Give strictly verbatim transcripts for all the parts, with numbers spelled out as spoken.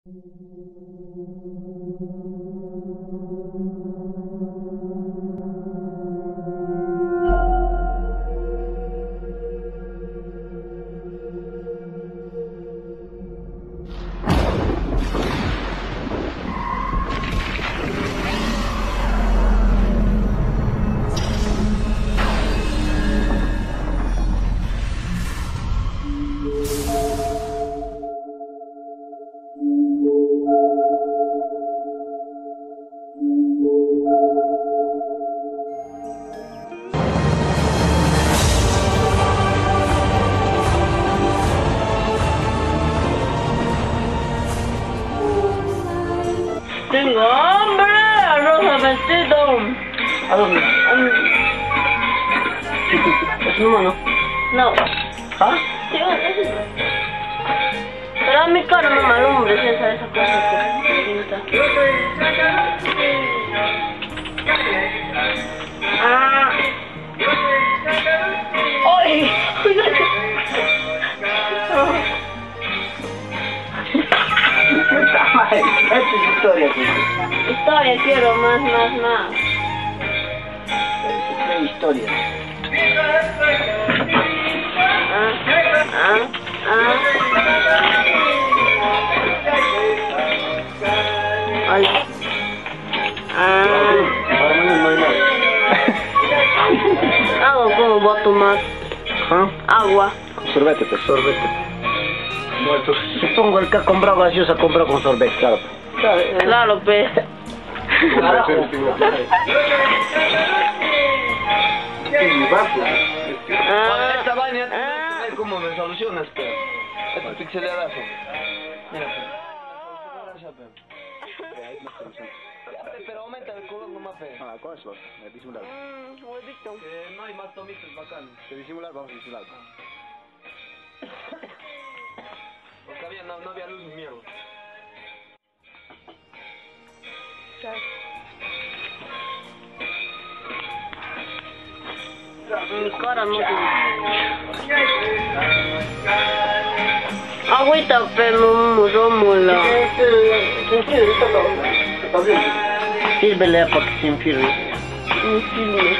Tengo hambre, arroz al vestido. ¿A dónde? ¿Es un humano? No. ¿Ah? Sí, es eso. Pero a mi cara no me alumbra, esa esa cosa que pinta. Ah. ¡Ay! Esta es historia, pues. Historia, quiero más, más, más. Esta es historia. Ah, ah, ah. Ay. Ah. Ahora mismo no hay nada. Agua, como boto más. ¿Ah? Agua. Sorbete, pues, sorbete. Muerto. Supongo el que ha comprado gaseosa ha comprado con sorbete, claro. Claro, pues. Carajo. Ah, Esta vaina, ah. ¿cómo me solucionas, pero? Este pixeladazo. Mira, pero. Pero aumenta el color nomás, pero. Ah, ¿cuál es vos? Disimular. Mm, huevito. Que no hay más tomitos bacán. Que disimular, vamos a disimular. Porque había, no, no había luz ni mierda. Mi cara no tiene. Agüita, pero rómula. Sírvele para que se enfríe. Sírvele.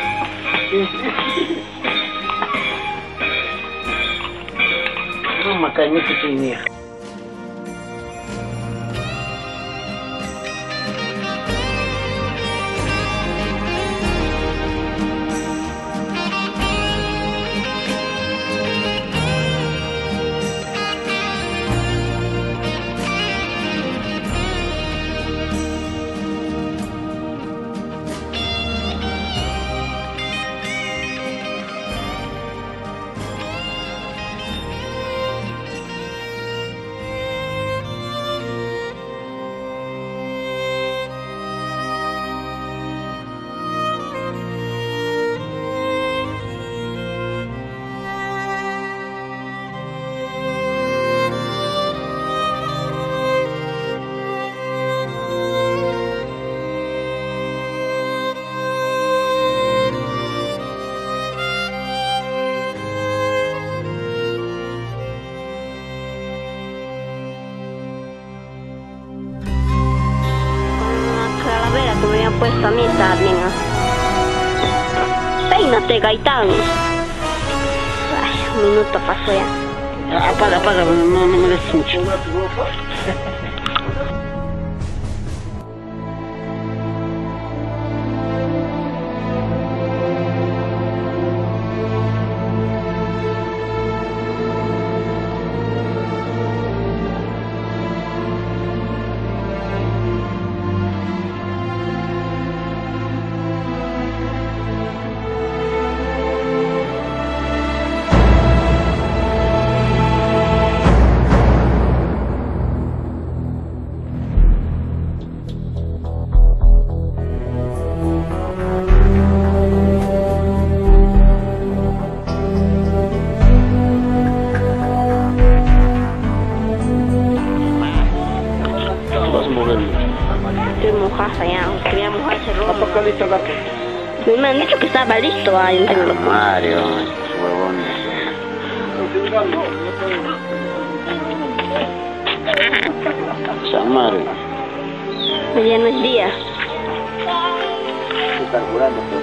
No me cae mucho sin mía. Que me habían puesto a mí también. Peínate, Gaitán. Ay, un minuto pasó ya. Apaga, apaga, no, no me des mucho. Estoy mojada ya, quería mojarse el rojo. ¿Está listo, gato? Me han dicho que estaba listo ahí en el Mario, huevones. Esa madre. Ya no es día. Está curando, pues.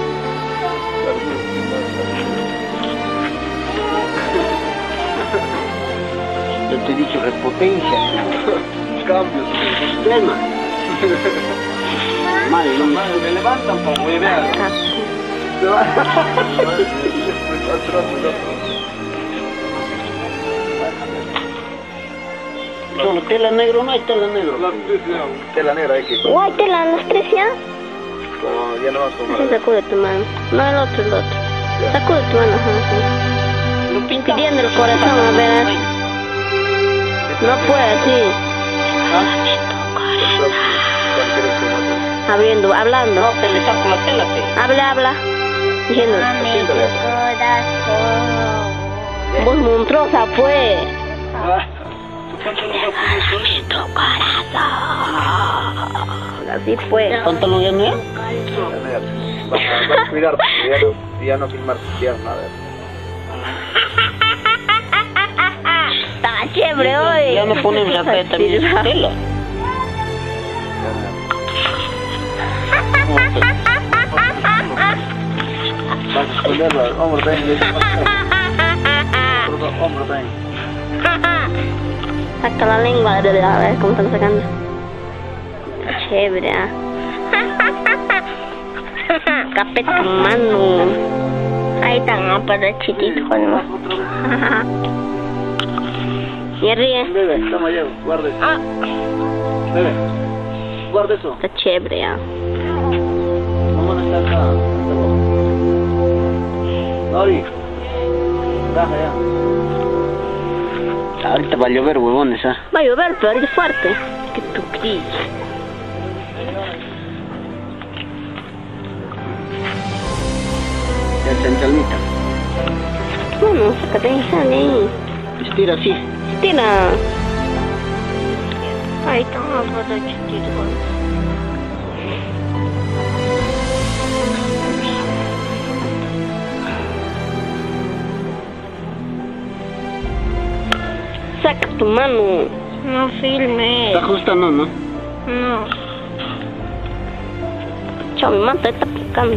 Yo te he dicho repotencia. Cambios. Sistema. Madre, no Madre, me levantan para huevear. Acá. Se va. Solo tela negro, no hay tela negro. La tela negra hay que... Guay, te la las tres ya. No, ya no vas a Se tomar. sacude tu mano. No, el otro, el otro. Sacude tu mano, ajá, sí. Pidiendo el corazón, a ver. No puede, sí. Abriendo, hablando. No, te le saco la tela, te. Habla, habla. Diciendo. Vos monstruosa, pues. Tu corazón. Así fue. ¿Pantalón ya no es? Vas a cuidar, porque ya no, ya no filmar tus piernas, a ver. Está chévere hoy. Ya me ponen la tela también esa tela. Vas a esconderlo, hombro también. Hombro también. Saca la lengua, de verdad, a ver cómo están sacando. Está chévere, ah. Capé tu mano. Ahí están, ah, para chiquito, ¿no? Y ríe. Bebe, toma ya, guarda eso. Ah, Bebe, guarda eso. está chévere, ah. Mamá no está acá. Nori, baja ya. Ahorita va a llover, huevones, ¿ah? Va a llover, pero es fuerte. Que tú crees. Ya chanchalmita. Bueno, sácate y sale ahí. Estira así. Tira. Ahí está, para chiquito. Saca tu mano. No filme. Está justa, no, ¿no? No. Chao, mi manta está picando.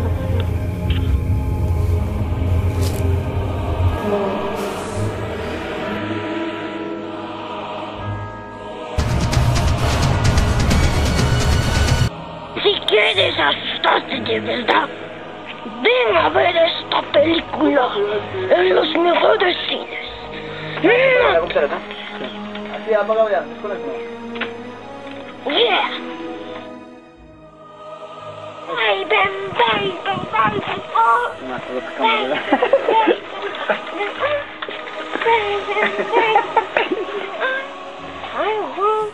Si quieres asustarte de verdad, ven a ver esta película en los mejores cines. ¿La cuchara acá? Así, apagado ya, desconecto. Yeah. Ay, ven, ven, ven, ven, ven, oh. Más, lo sacamos, ¿verdad? Ven, ven, ven. Ay, oh.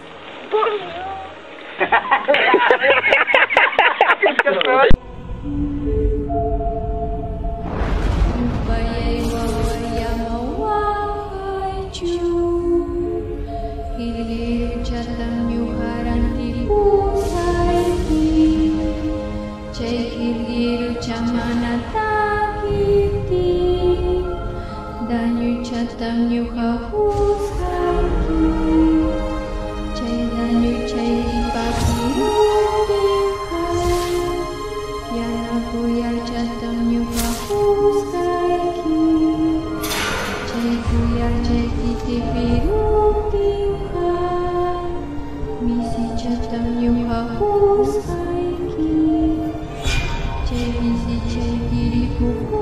Chay,